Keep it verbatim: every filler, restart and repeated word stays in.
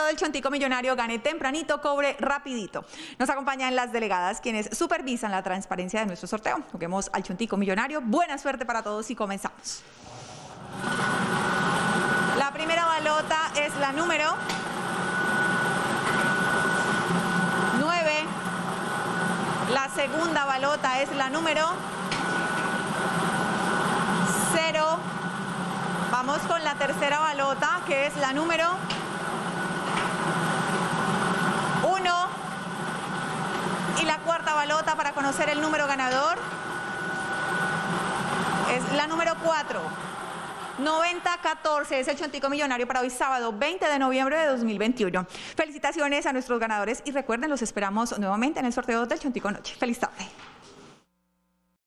del Chontico Millonario, gane tempranito, cobre rapidito. Nos acompañan las delegadas quienes supervisan la transparencia de nuestro sorteo. Juguemos al Chontico Millonario. Buena suerte para todos y comenzamos. La primera balota es la número nueve. La segunda balota es la número cero. Vamos con la tercera balota, que es la número uno. Y la cuarta balota para conocer el número ganador es la número cuatro. noventa catorce es el Chontico Millonario para hoy sábado veinte de noviembre de dos mil veintiuno. Felicitaciones a nuestros ganadores y recuerden, los esperamos nuevamente en el sorteo del Chontico Noche. Feliz tarde.